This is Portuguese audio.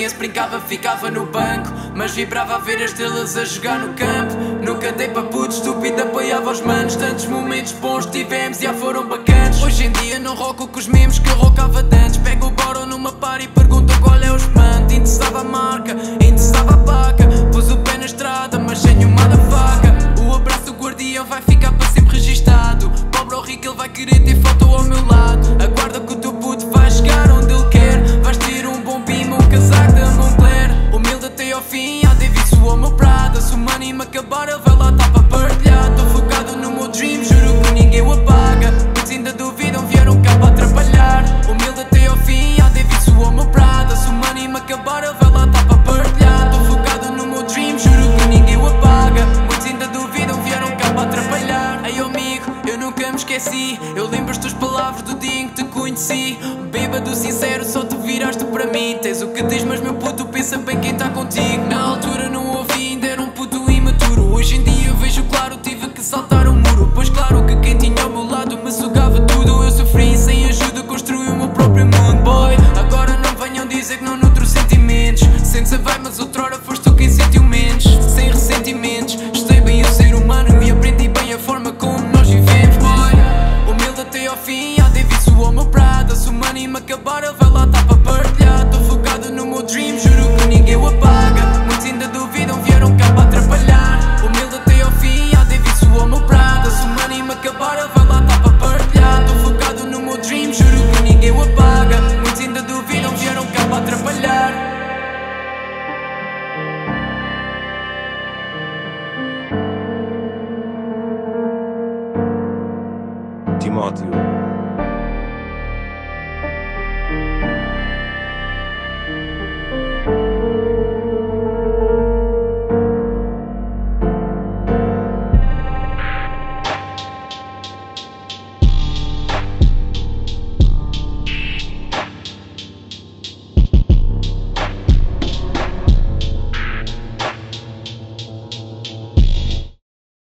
conheço brincava, ficava no banco, mas vibrava a ver as estrelas a jogar no campo. Nunca dei para puto estúpido, apoiava os manos. Tantos momentos bons tivemos, já foram bacanas. Hoje em dia não roco com os mesmos que eu rocava de antes. Pego o boro numa par e pergunto qual é o espante. Interessava a marca, interessava a placa. Pus o pé na estrada, mas sem uma da faca. O abraço do guardião vai ficar para sempre registado. Pobre ou rico, ele vai querer ter foto ao meu lado. Aguarda que o teu puto vai chegar onde ele quer. Vais ter um bom pimo, um casaco da Moncler. Humilde até ao fim, a Davidson ou meu Prada. Se o money me acabar, ele vai lá tá para partilhar. Tô focado no meu dream, juro que ninguém o apaga. Muitos ainda duvidam, vieram cá para atrapalhar. Humilde até ao fim, a Davidson ou meu Prada. Se o money me acabar, ele vai lá tá para partilhar. Tô focado no meu dream, juro que ninguém o apaga. Muitos ainda duvidam, vieram cá para atrapalhar. Ei amigo, eu nunca me esqueci. Eu lembro as tuas palavras do dia em que te conheci. Bêbado sincero, só te viraste para mim. Tens o que tens, mas meu puto, pensa bem quem tá contigo. Na altura não ouvi, ainda era um puto imaturo. Hoje em dia eu vejo claro, tive que saltar o muro. Pois claro que quem tinha ao meu lado me sugava tudo. Eu sofri sem ajuda, construí o meu próprio mundo. Boy, agora não venham dizer que não nutro sentimentos. Sente-se a vai, mas outrora foste tu quem sentiu menos. Sem ressentimentos, estudei bem o ser humano e aprendi bem a forma como nós vivemos. Boy, humilde até ao fim, a Davidson ou meu Prada. Se o money me acabar, ele vai lá tá para partilhar. Tô focado no meu dream, juro que ninguém o apaga. Muitos ainda duvidam, vieram cá para atrapalhar. Humilde até ao fim, a Davidson ou meu Prada. Se o money me acabar, ele vai lá tá para partilhar. Tô focado no meu dream, juro que ninguém o apaga. Muitos ainda duvidam, vieram cá para atrapalhar. Timóteo